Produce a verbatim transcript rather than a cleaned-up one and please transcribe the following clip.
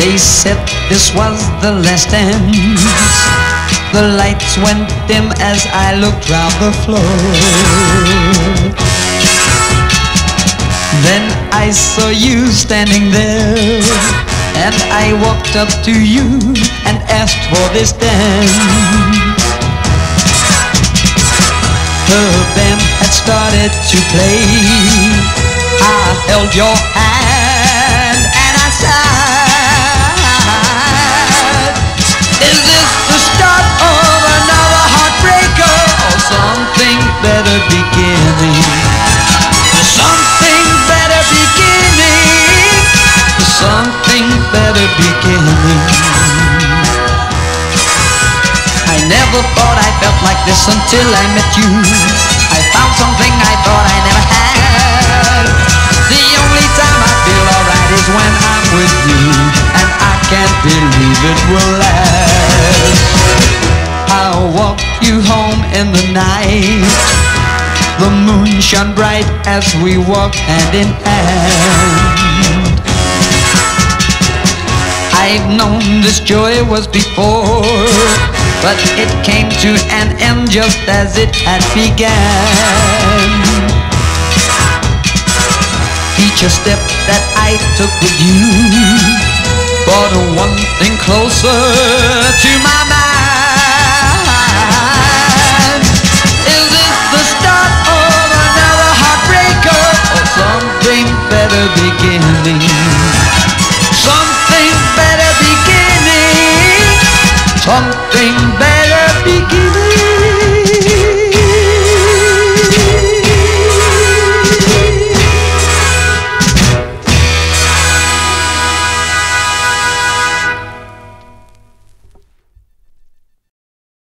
They said this was the last dance. The lights went dim as I looked round the floor. Then I saw you standing there, and I walked up to you and asked for this dance. The band had started to play. I held your hand and I sighed. Is this the start of another heartbreaker, or something better beginning? Something better beginning. Something better beginning. I never thought I felt like this until I met you. I found something I thought I never had. The only time I feel alright is when I'm with you, and I can't believe it will last. I'll walk you home in the night. The moon shone bright as we walked hand in hand. I've known this joy was before, but it came to an end just as it had began. Each step that I took with you brought one thing closer to my mind.